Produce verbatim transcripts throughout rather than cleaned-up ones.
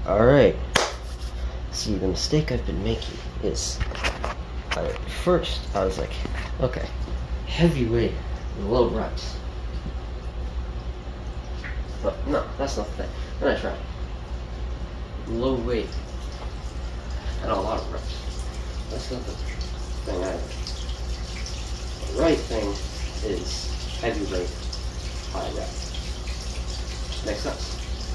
Alright. See, the mistake I've been making is, I, first, I was like, okay, heavy weight, low reps. But no, that's not the thing. Then I tried low weight and a lot of reps. That's not the thing either. The right thing is heavy weight, high rep. Makes sense.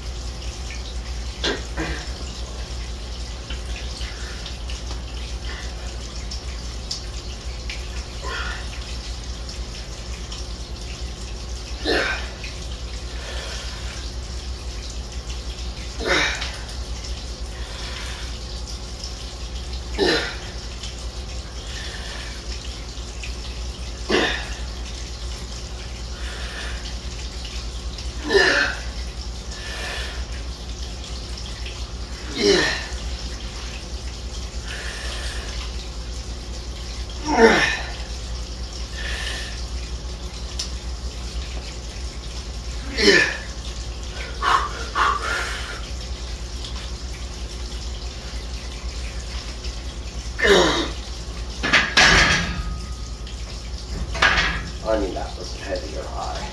I mean, that was heavy or high.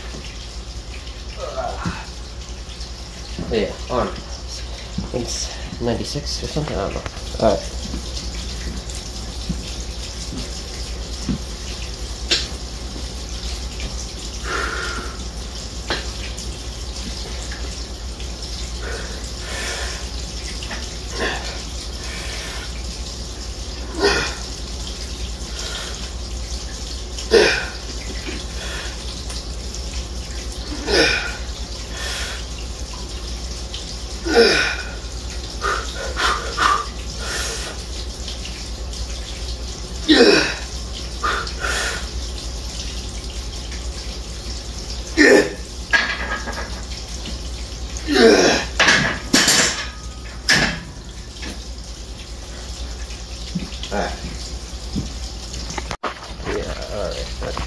Uh, yeah, on. I think it's ninety-six or something, I don't know. Alright. Alright. Yeah, alright.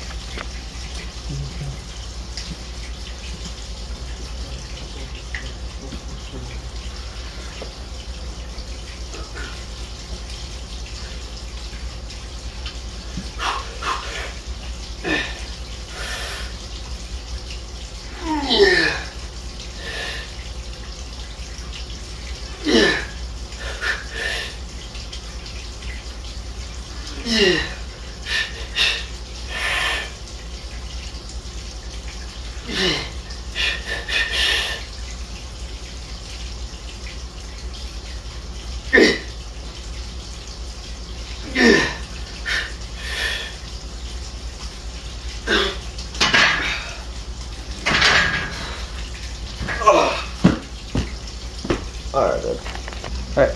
Alright, then. Alright.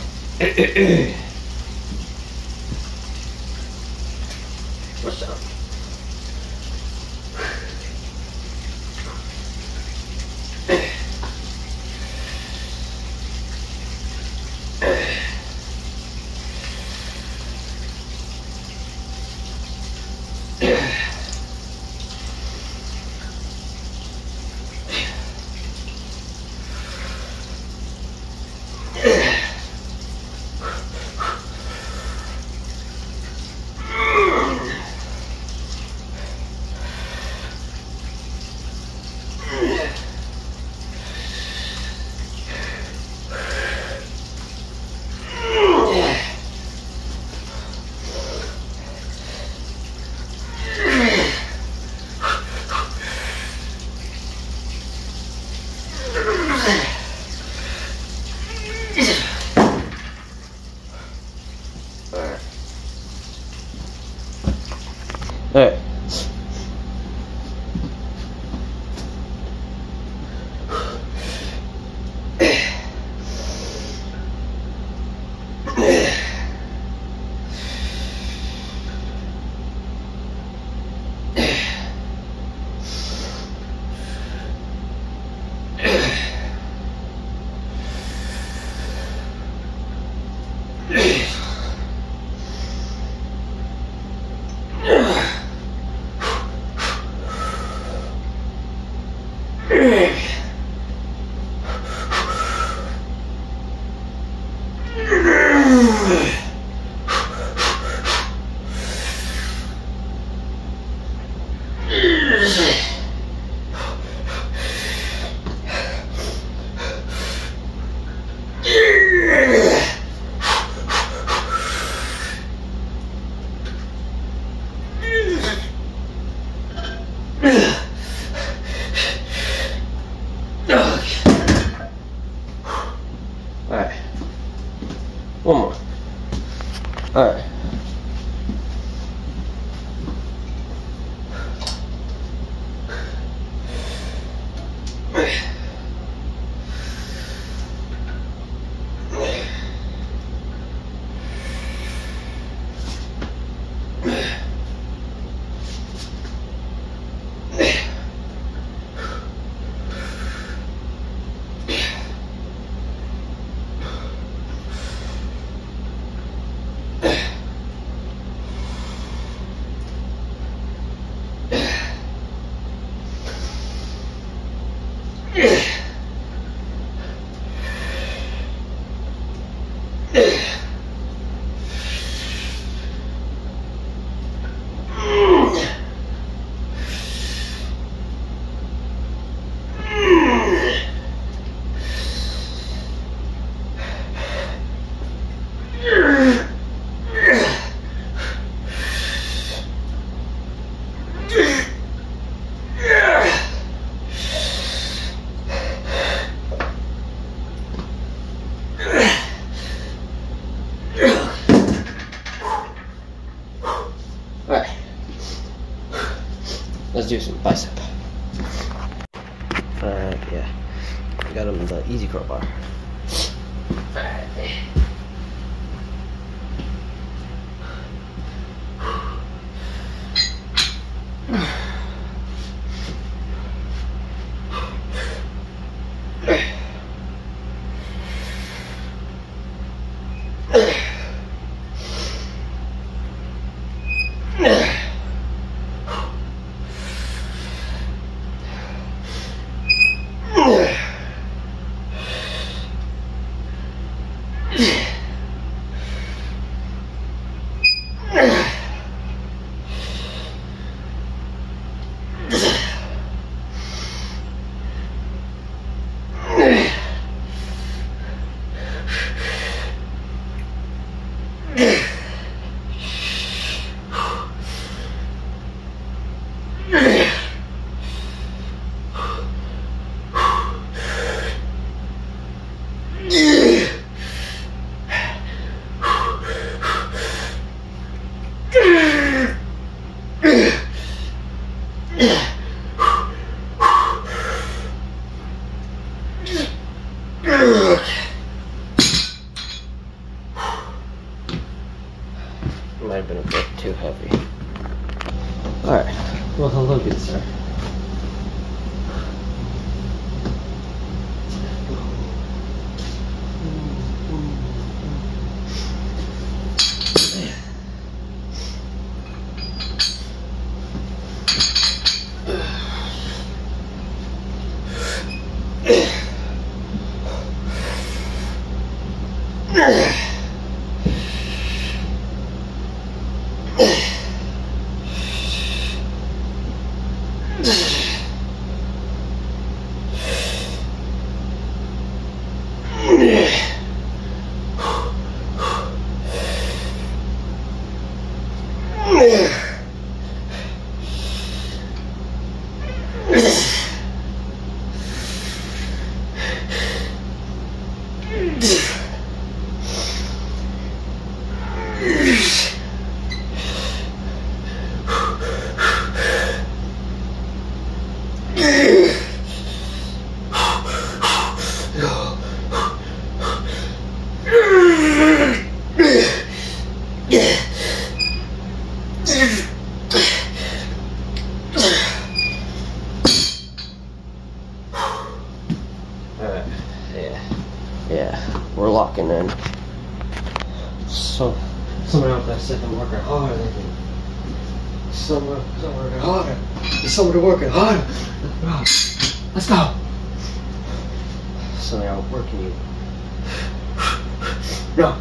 What's up? Alright. One more. Alright. Alright, let's do some bicep. Alright, yeah, I got him the easy curl bar. Alright. Might have been a bit too heavy. Alright, well, hello, good sir. Alright, yeah, yeah, we're locking in. So, someone out there said I'm working harder than me. Someone, someone working harder. There's someone working harder. Let's go. Someone out working you. No.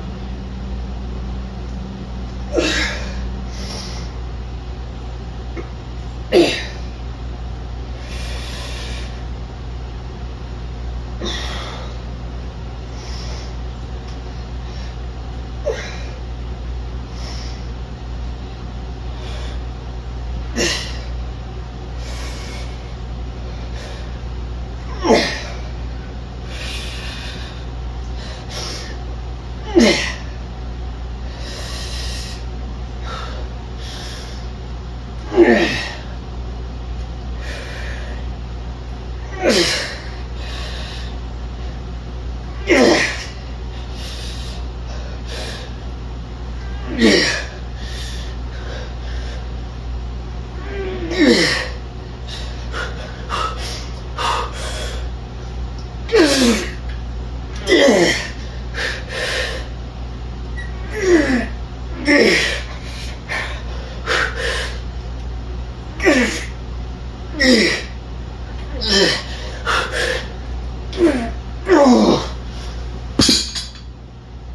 Yeah.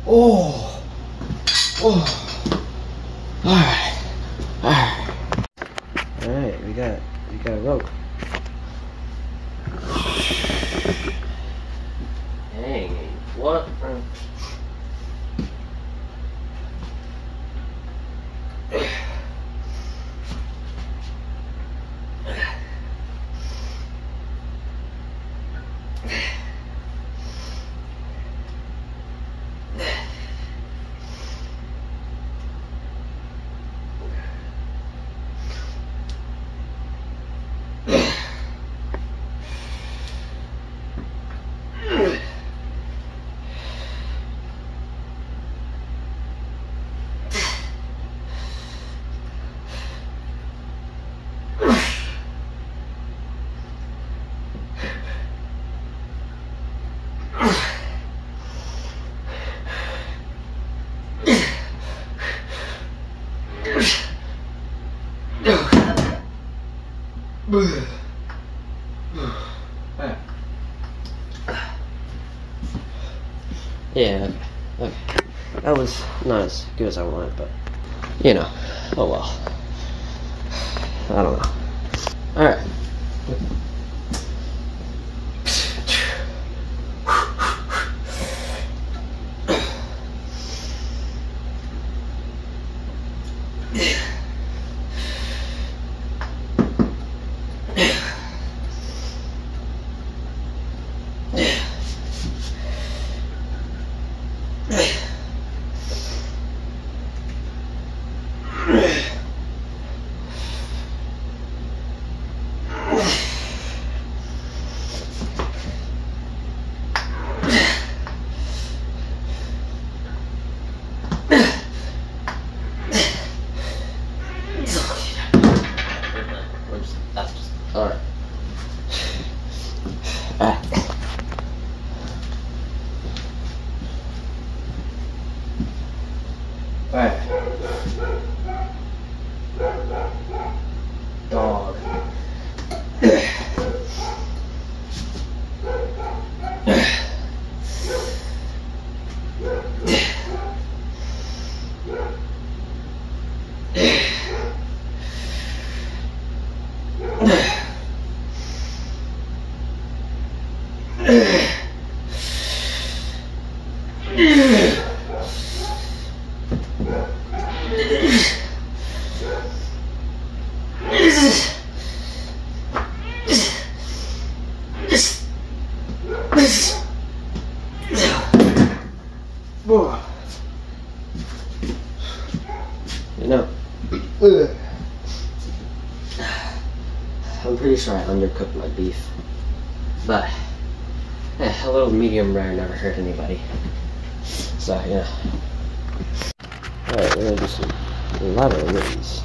Oh. Oh. Alright. Alright. Alright, we got we got a rope. Dang, what? Yeah, okay. That was not as good as I wanted, but, you know, oh well. I don't know. Alright. Alright. Ah. Alright. Dog. You know, I'm pretty sure I undercooked my beef, but eh, a little medium rare never hurt anybody. So yeah. Alright, we're gonna do some ladder wins.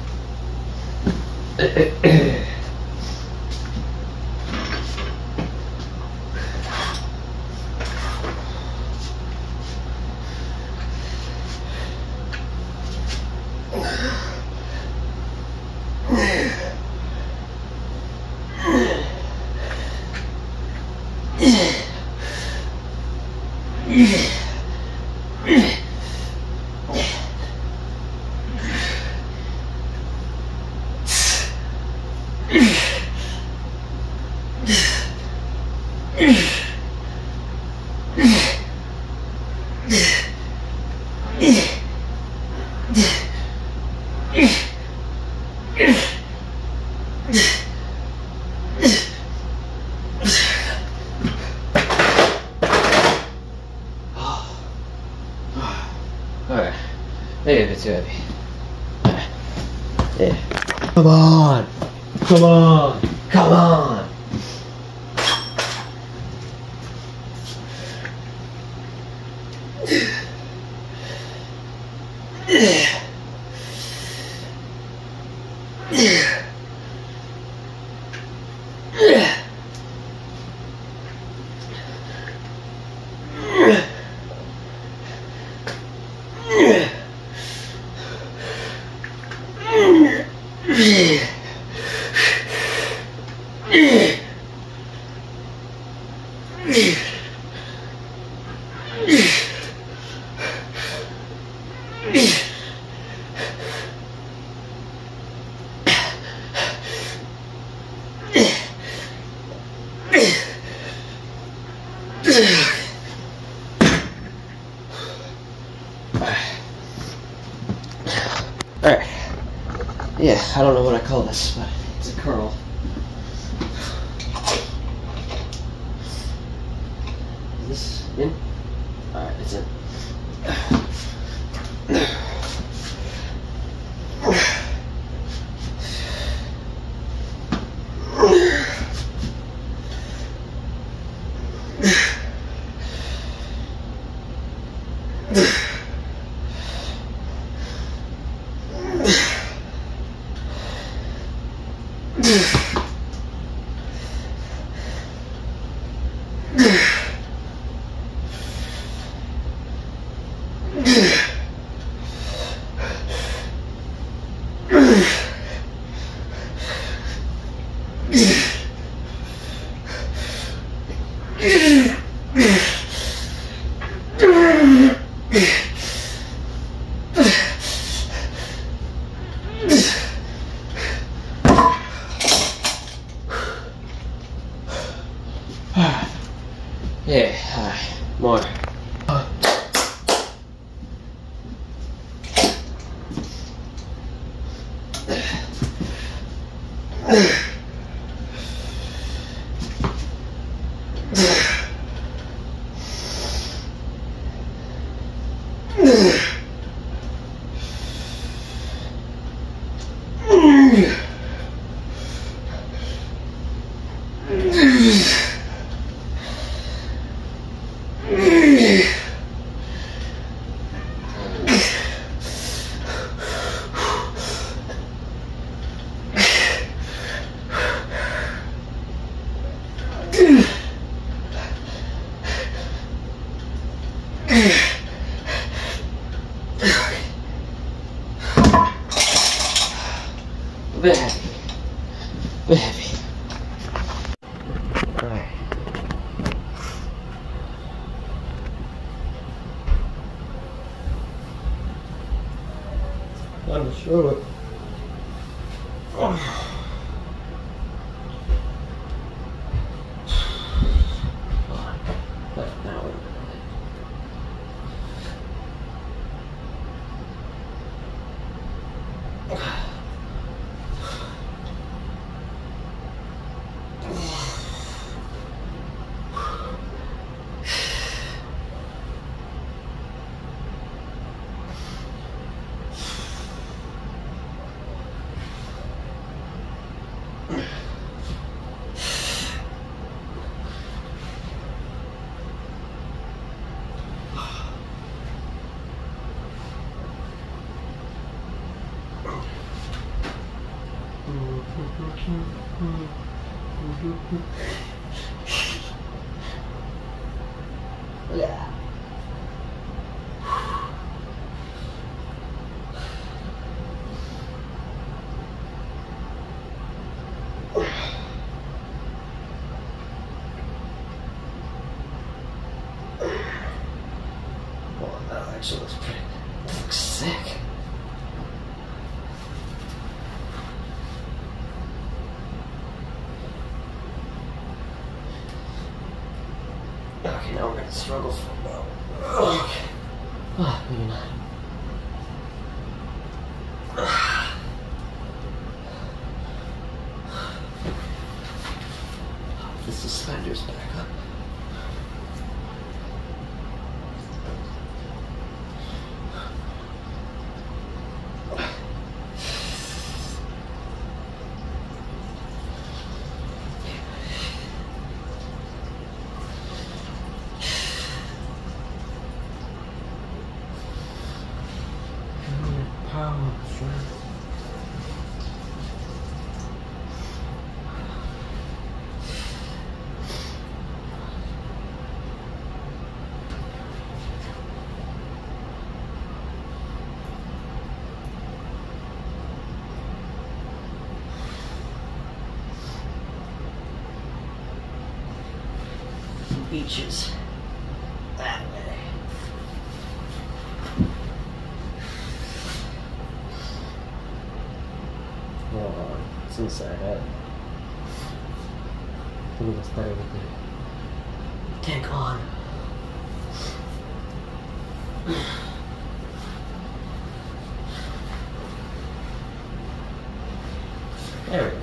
Alright, maybe a bit too heavy. Alright. Yeah. Come on! Come on! Come on! Alright. Yeah, I don't know what I call this, but it's a curl. Is this in? Alright, it's in. Yeah, alright, more. A bit heavy. A bit heavy. Alright. Time to show it. Oh. Yeah. Oh, that actually looks pretty. That looks sick. Okay, now we're gonna struggle for a while. Okay. Oh, maybe not. The suspender's back up. Beaches that way. Oh, it's inside out. I think it's better with the tank on. There we go.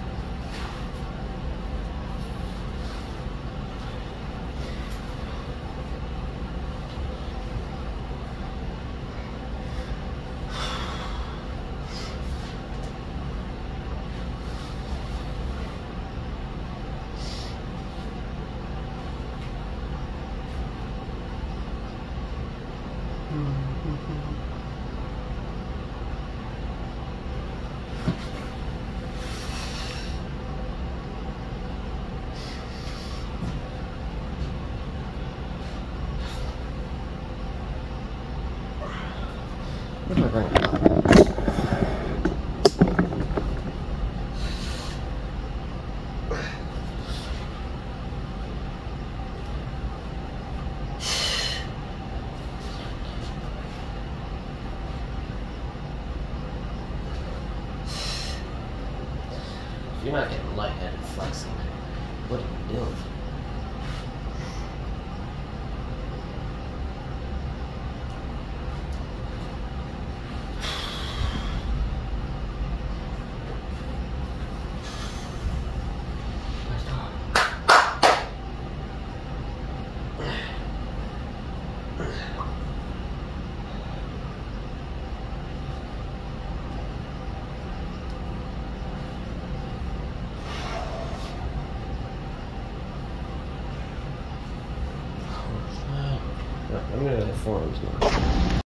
What am I bringing? You're not getting lightheaded flexing. What are you doing? I'm gonna go to the forums now.